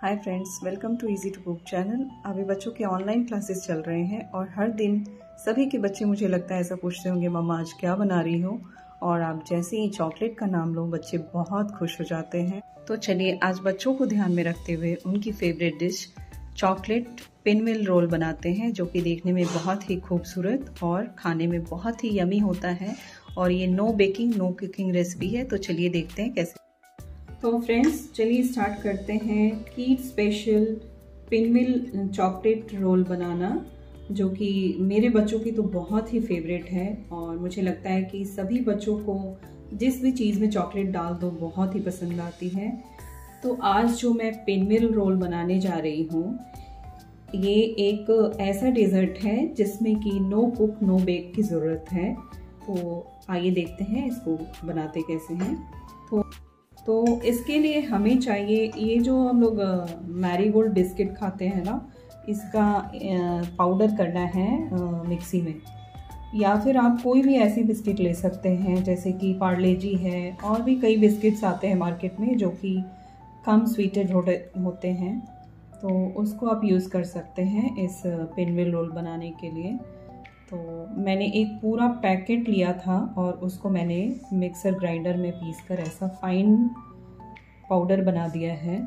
Hi friends, welcome to easy to cook channel. अभी बच्चों के ऑनलाइन क्लासेस चल रहे हैं और हर दिन सभी के बच्चे मुझे लगता है ऐसा पूछते होंगे, मम्मा आज क्या बना रही हो। और आप जैसे ही चॉकलेट का नाम लो बच्चे बहुत खुश हो जाते हैं। तो चलिए आज बच्चों को ध्यान में रखते हुए उनकी favourite dish chocolate pinwheel roll बनाते हैं, जो कि देखने में बहुत ही खूबसूरत और खाने में बहुत ही यमी होता है। और ये no baking no cooking recipe है, तो चलिए देखते हैं कैसे। तो फ्रेंड्स चलिए स्टार्ट करते हैं kid special pinwheel chocolate roll बनाना, जो कि मेरे बच्चों की तो बहुत ही फेवरेट है। और मुझे लगता है कि सभी बच्चों को जिस भी चीज़ में चॉकलेट डाल दो बहुत ही पसंद आती है। तो आज जो मैं पिनमिल रोल बनाने जा रही हूँ, ये एक ऐसा डेजर्ट है जिसमें कि नो कुक नो बेक की ज़रूरत है। तो आइए देखते हैं इसको बनाते कैसे हैं। तो इसके लिए हमें चाहिए ये जो हम लोग मैरीगोल्ड बिस्किट खाते हैं ना, इसका पाउडर करना है मिक्सी में। या फिर आप कोई भी ऐसी बिस्किट ले सकते हैं जैसे कि पार्ले जी है, और भी कई बिस्किट्स आते हैं मार्केट में जो कि कम स्वीटेड होते हैं, तो उसको आप यूज़ कर सकते हैं इस पिनमिल रोल बनाने के लिए। तो मैंने एक पूरा पैकेट लिया था और उसको मैंने मिक्सर ग्राइंडर में पीसकर ऐसा फाइन पाउडर बना दिया है।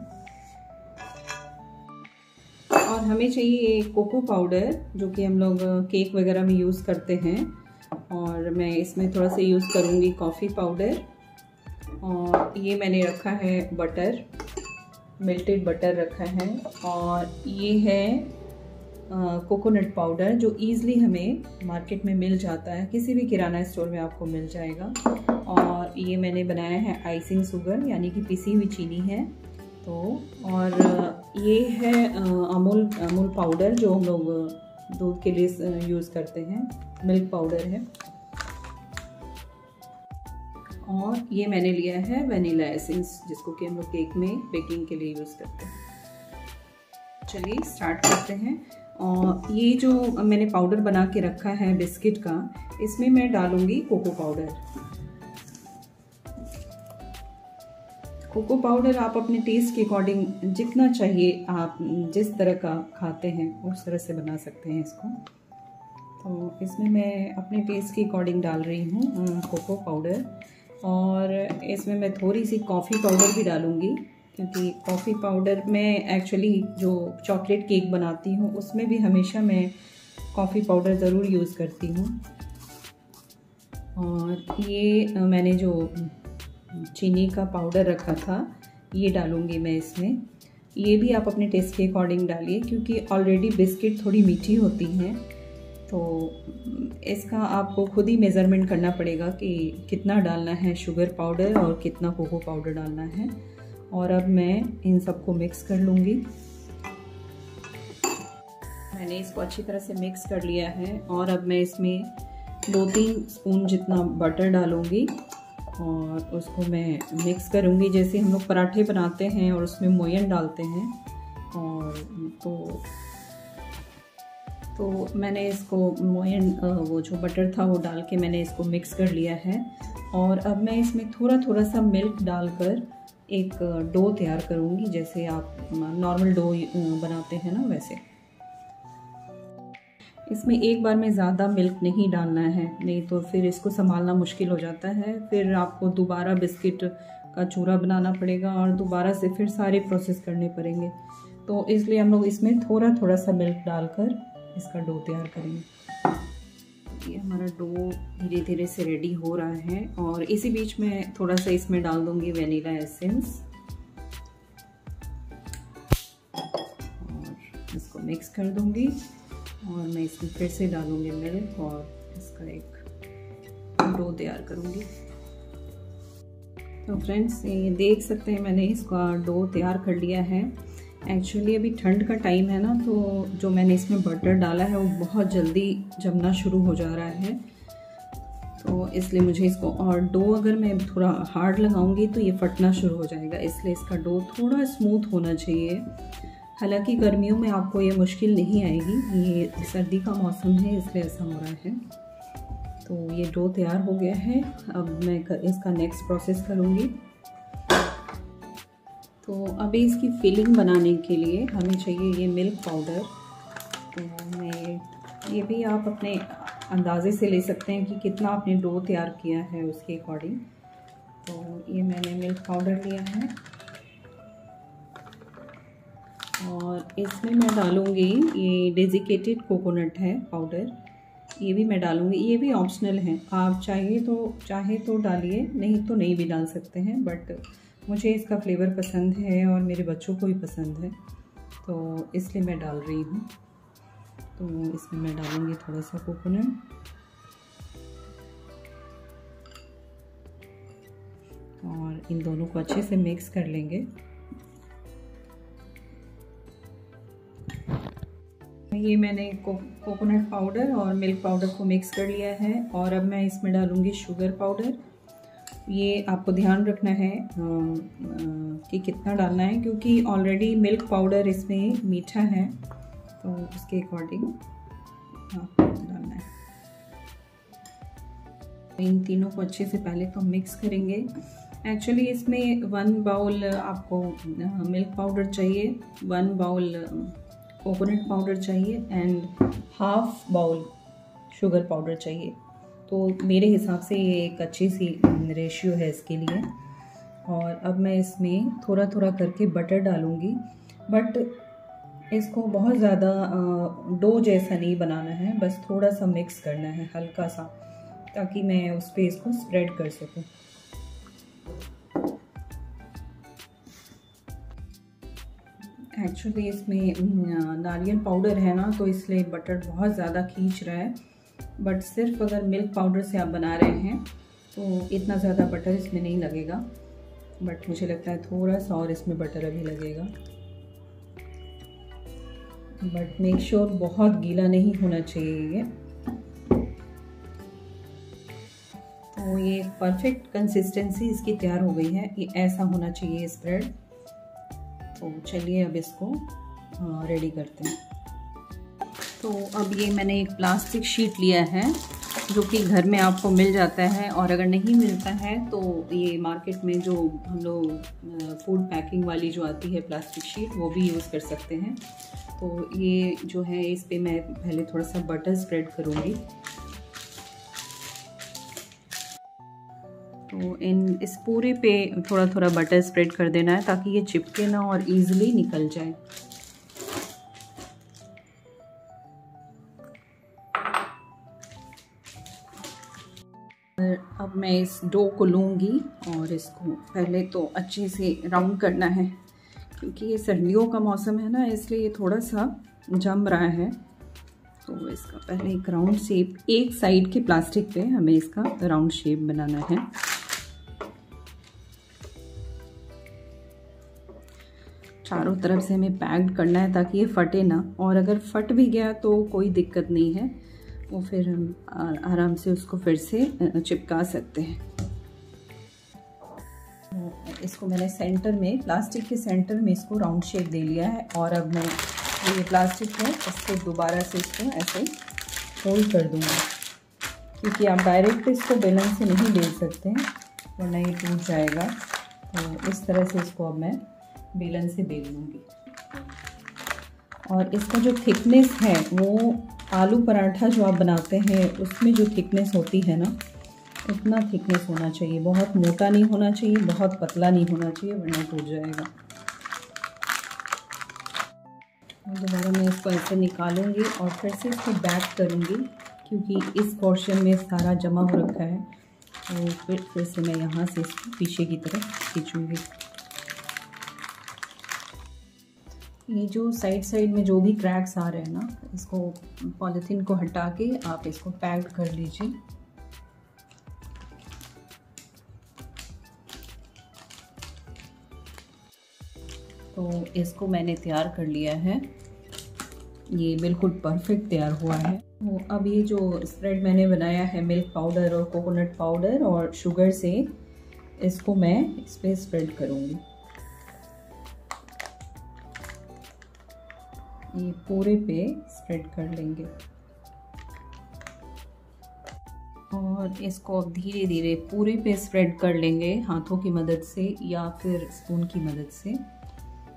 और हमें चाहिए कोको पाउडर, जो कि हम लोग केक वगैरह में यूज़ करते हैं। और मैं इसमें थोड़ा सा यूज़ करूँगी कॉफ़ी पाउडर। और ये मैंने रखा है बटर, मेल्टेड बटर रखा है। और ये है कोकोनट पाउडर, जो ईज़िली हमें मार्केट में मिल जाता है, किसी भी किराना स्टोर में आपको मिल जाएगा। और ये मैंने बनाया है आइसिंग शुगर, यानी कि पिसी हुई चीनी है। तो और ये है अमूल पाउडर, जो हम लोग दूध के लिए यूज़ करते हैं, मिल्क पाउडर है। और ये मैंने लिया है वनीला एसेंस, जिसको कि हम लोग केक में बेकिंग के लिए यूज़ करते हैं। चलिए स्टार्ट करते हैं। और ये जो मैंने पाउडर बना के रखा है बिस्किट का, इसमें मैं डालूंगी कोको पाउडर। कोको पाउडर आप अपने टेस्ट के अकॉर्डिंग जितना चाहिए, आप जिस तरह का खाते हैं उस तरह से बना सकते हैं इसको। तो इसमें मैं अपने टेस्ट के अकॉर्डिंग डाल रही हूँ कोको पाउडर। और इसमें मैं थोड़ी सी कॉफ़ी पाउडर भी डालूँगी, क्योंकि कॉफ़ी पाउडर मैं एक्चुअली जो चॉकलेट केक बनाती हूँ उसमें भी हमेशा मैं कॉफ़ी पाउडर ज़रूर यूज़ करती हूँ। और ये मैंने जो चीनी का पाउडर रखा था ये डालूँगी मैं इसमें। ये भी आप अपने टेस्ट के अकॉर्डिंग डालिए, क्योंकि ऑलरेडी बिस्किट थोड़ी मीठी होती हैं, तो इसका आपको खुद ही मेज़रमेंट करना पड़ेगा कि कितना डालना है शुगर पाउडर और कितना कोको पाउडर डालना है। और अब मैं इन सबको मिक्स कर लूँगी। मैंने इसको अच्छी तरह से मिक्स कर लिया है। और अब मैं इसमें 2-3 स्पून जितना बटर डालूँगी और उसको मैं मिक्स करूँगी, जैसे हम लोग पराठे बनाते हैं और उसमें मोयन डालते हैं। और तो मैंने इसको मोयन वो जो बटर था वो डाल के मैंने इसको मिक्स कर लिया है। और अब मैं इसमें थोड़ा थोड़ा सा मिल्क डालकर एक डो तैयार करूँगी, जैसे आप नॉर्मल डो बनाते हैं ना वैसे। इसमें एक बार में ज़्यादा मिल्क नहीं डालना है, नहीं तो फिर इसको संभालना मुश्किल हो जाता है। फिर आपको दोबारा बिस्किट का चूरा बनाना पड़ेगा और दोबारा से फिर सारे प्रोसेस करने पड़ेंगे। तो इसलिए हम लोग इसमें थोड़ा थोड़ा सा मिल्क डालकर इसका डो तैयार करेंगे। ये हमारा डो धीरे धीरे से रेडी हो रहा है। और इसी बीच में थोड़ा सा इसमें डाल दूंगी वनीला एसेंस और इसको मिक्स कर दूंगी। और मैं इसमें फिर से डालूंगी मिल्क और इसका एक डो तैयार करूंगी। तो फ्रेंड्स ये देख सकते हैं मैंने इसका डो तैयार कर लिया है। एक्चुअली अभी ठंड का टाइम है ना, तो जो मैंने इसमें बटर डाला है वो बहुत जल्दी जमना शुरू हो जा रहा है। तो इसलिए मुझे इसको, और डो अगर मैं थोड़ा हार्ड लगाऊंगी तो ये फटना शुरू हो जाएगा, इसलिए इसका डो थोड़ा स्मूथ होना चाहिए। हालांकि गर्मियों में आपको ये मुश्किल नहीं आएगी, ये सर्दी का मौसम है इसलिए ऐसा हो रहा है। तो ये डो तैयार हो गया है। अब मैं इसका नेक्स्ट प्रोसेस करूँगी। तो अभी इसकी फिलिंग बनाने के लिए हमें चाहिए ये मिल्क पाउडर। तो मैं ये भी आप अपने अंदाज़े से ले सकते हैं कि कितना आपने डो तैयार किया है उसके अकॉर्डिंग। तो ये मैंने मिल्क पाउडर लिया है और इसमें मैं डालूँगी ये डेजिकेटेड कोकोनट है पाउडर, ये भी मैं डालूँगी। ये भी ऑप्शनल है, आप चाहे तो डालिए, नहीं तो नहीं भी डाल सकते हैं, बट मुझे इसका फ्लेवर पसंद है और मेरे बच्चों को भी पसंद है, तो इसलिए मैं डाल रही हूँ। तो इसमें मैं डालूँगी थोड़ा सा कोकोनट और इन दोनों को अच्छे से मिक्स कर लेंगे। ये मैंने कोकोनट पाउडर और मिल्क पाउडर को मिक्स कर लिया है और अब मैं इसमें डालूँगी शुगर पाउडर। ये आपको ध्यान रखना है कि कितना डालना है, क्योंकि ऑलरेडी मिल्क पाउडर इसमें मीठा है, तो उसके अकॉर्डिंग डालना है। इन तीनों को अच्छे से पहले तो मिक्स करेंगे। एक्चुअली इसमें 1 बाउल आपको मिल्क पाउडर चाहिए, 1 बाउल कोकोनट पाउडर चाहिए and half bowl sugar powder चाहिए। तो मेरे हिसाब से ये एक अच्छी सी रेशियो है इसके लिए। और अब मैं इसमें थोड़ा थोड़ा करके बटर डालूँगी, बट इसको बहुत ज़्यादा डो जैसा नहीं बनाना है, बस थोड़ा सा मिक्स करना है हल्का सा, ताकि मैं उस पर इसको स्प्रेड कर सकूँ। एक्चुअली इसमें नारियल पाउडर है ना, तो इसलिए बटर बहुत ज़्यादा खींच रहा है, बट सिर्फ अगर मिल्क पाउडर से आप बना रहे हैं तो इतना ज़्यादा बटर इसमें नहीं लगेगा, बट मुझे लगता है थोड़ा सा और इसमें बटर अभी लगेगा। बट मेक श्योर बहुत गीला नहीं होना चाहिए ये। तो ये परफेक्ट कंसिस्टेंसी इसकी तैयार हो गई है, ये ऐसा होना चाहिए स्प्रेड। तो चलिए अब इसको रेडी करते हैं। तो अब ये मैंने एक प्लास्टिक शीट लिया है जो कि घर में आपको मिल जाता है, और अगर नहीं मिलता है तो ये मार्केट में जो हम लोग फूड पैकिंग वाली जो आती है प्लास्टिक शीट, वो भी यूज़ कर सकते हैं। तो ये जो है इस पे मैं पहले थोड़ा सा बटर स्प्रेड करूँगी। तो इस पूरे पे थोड़ा थोड़ा बटर स्प्रेड कर देना है ताकि ये चिपके ना और इजीली निकल जाए। अब मैं इस डो को लूँगी और इसको पहले तो अच्छे से राउंड करना है, क्योंकि ये सर्दियों का मौसम है ना, इसलिए ये थोड़ा सा जम रहा है। तो इसका पहले एक राउंड शेप, एक साइड के प्लास्टिक पे हमें इसका राउंड शेप बनाना है। चारों तरफ से हमें पैक्ड करना है ताकि ये फटे ना, और अगर फट भी गया तो कोई दिक्कत नहीं है, वो फिर हम आराम से उसको फिर से चिपका सकते हैं। इसको मैंने सेंटर में, प्लास्टिक के सेंटर में इसको राउंड शेप दे लिया है, और अब मैं ये प्लास्टिक है इसको दोबारा से इसको ऐसे फोल्ड कर दूँगी, क्योंकि आप डायरेक्ट इसको बेलन से नहीं बेल सकते हैं वरना ये टूट जाएगा। तो इस तरह से इसको अब मैं बेलन से बेल लूँगी। और इसका जो थिकनेस है वो आलू पराठा जो आप बनाते हैं उसमें जो थिकनेस होती है ना, उतना थिकनेस होना चाहिए। बहुत मोटा नहीं होना चाहिए, बहुत पतला नहीं होना चाहिए, वरना टूट जाएगा। दोबारा मैं इसको ऐसे निकालूंगी और फिर से इसको बैक करूंगी, क्योंकि इस पोर्शन में सारा जमा हो रखा है। तो फिर से मैं यहाँ से इसको पीछे की तरफ खींचूंगी। ये जो साइड में जो भी क्रैक्स आ रहे हैं ना, इसको पॉलीथीन को हटा के आप इसको पैक्ड कर लीजिए। तो इसको मैंने तैयार कर लिया है, ये बिल्कुल परफेक्ट तैयार हुआ है। तो अब ये जो स्प्रेड मैंने बनाया है मिल्क पाउडर और कोकोनट पाउडर और शुगर से, इसको मैं इस पर स्प्रेड करूँगी। ये पूरे पे स्प्रेड कर लेंगे और इसको अब धीरे धीरे पूरे पे स्प्रेड कर लेंगे हाथों की मदद से या फिर स्पून की मदद से।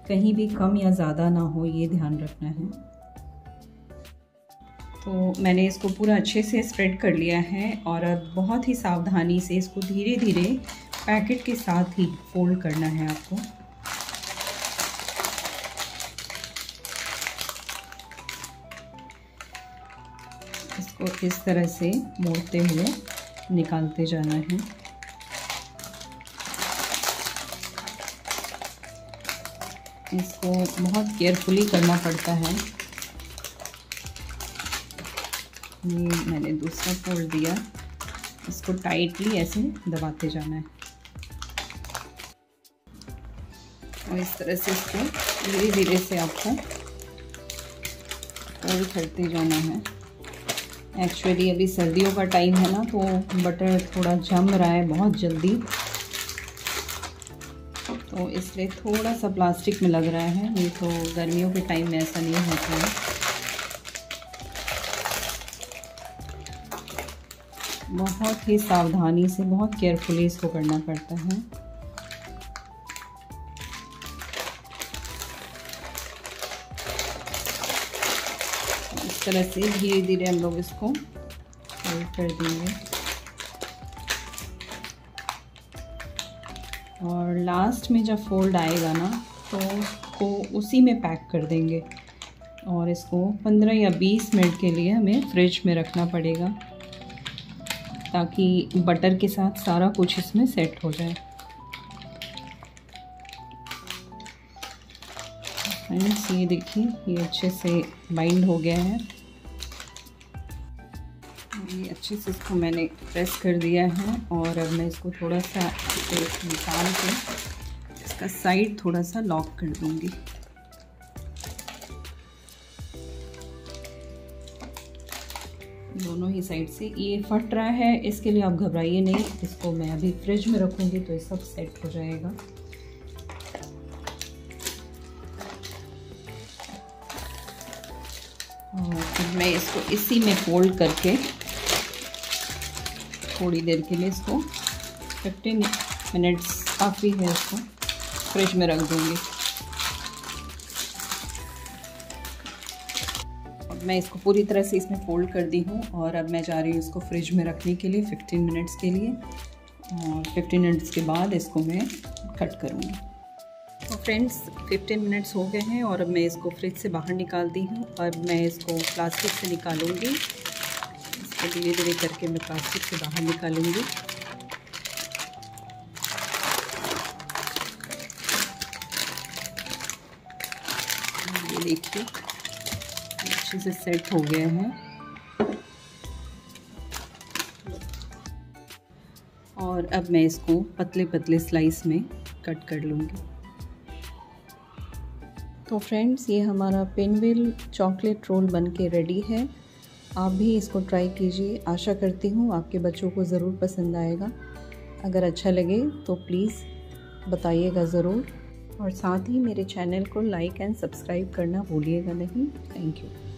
कहीं भी कम या ज़्यादा ना हो, ये ध्यान रखना है। तो मैंने इसको पूरा अच्छे से स्प्रेड कर लिया है और अब बहुत ही सावधानी से इसको धीरे धीरे पैकेट के साथ ही फोल्ड करना है आपको। इसको इस तरह से मोड़ते हुए निकालते जाना है। इसको बहुत केयरफुली करना पड़ता है। ये मैंने दूसरा फोल्ड दिया, इसको टाइटली ऐसे दबाते जाना है और इस तरह से इसको धीरे धीरे से आपको फोल्ड करते जाना है। एक्चुअली अभी सर्दियों का टाइम है ना, तो बटर थोड़ा जम रहा है बहुत जल्दी, तो इसलिए थोड़ा सा प्लास्टिक में लग रहा है। नहीं तो गर्मियों के टाइम में ऐसा नहीं होता है। बहुत ही सावधानी से, बहुत केयरफुली इसको करना पड़ता है। इस तरह से धीरे धीरे हम लोग इसको फोल्ड कर देंगे और लास्ट में जब फोल्ड आएगा ना, तो उसको उसी में पैक कर देंगे और इसको 15 या 20 मिनट के लिए हमें फ्रिज में रखना पड़ेगा, ताकि बटर के साथ सारा कुछ इसमें सेट हो जाए। फ्रेंड्स, ये देखिए, ये अच्छे से बाइंड हो गया है। ये अच्छे से इसको मैंने प्रेस कर दिया है और अब मैं इसको थोड़ा सा निकाल के इसका साइड थोड़ा सा लॉक कर दूंगी। दोनों ही साइड से। ये फट रहा है, इसके लिए आप घबराइए नहीं, इसको मैं अभी फ्रिज में रखूंगी तो ये सब सेट हो जाएगा। और फिर मैं इसको इसी में फोल्ड करके थोड़ी देर के लिए इसको 15 मिनट्स काफ़ी है, इसको फ्रिज में रख दूंगी। मैं इसको पूरी तरह से इसमें फोल्ड कर दी हूँ और अब मैं जा रही हूँ इसको फ्रिज में रखने के लिए 15 मिनट्स के लिए, और 15 मिनट्स के बाद इसको मैं कट करूँगी। तो फ्रेंड्स, 15 मिनट्स हो गए हैं और अब मैं इसको फ्रिज से बाहर निकालती हूँ। अब मैं इसको प्लास्टिक से निकालूँगी, इसको धीरे धीरे करके मैं प्लास्टिक से बाहर निकालूँगी। ये देखिए, अच्छे से सेट हो गया है और अब मैं इसको पतले पतले स्लाइस में कट कर लूँगी। तो फ्रेंड्स, ये हमारा पिनव्हील चॉकलेट रोल बनके रेडी है। आप भी इसको ट्राई कीजिए। आशा करती हूँ आपके बच्चों को ज़रूर पसंद आएगा। अगर अच्छा लगे तो प्लीज़ बताइएगा ज़रूर, और साथ ही मेरे चैनल को लाइक एंड सब्सक्राइब करना भूलिएगा नहीं। Thank you.